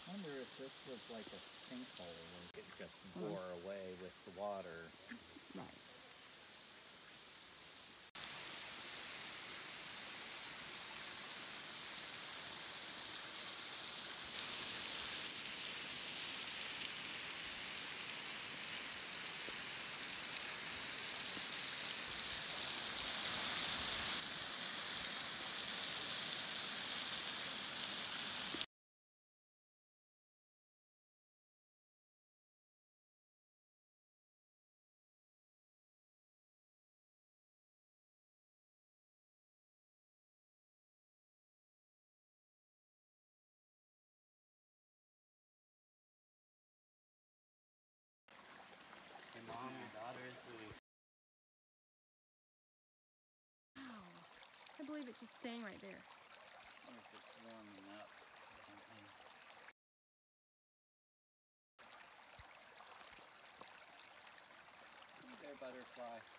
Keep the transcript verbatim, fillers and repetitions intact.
wonder if this was like a sinkhole where it just bore away with the water. Right. Your mom, your daughter is doing. Wow. I believe it's just staying right there. I wonder if it's warming up or something. Hey there, butterfly.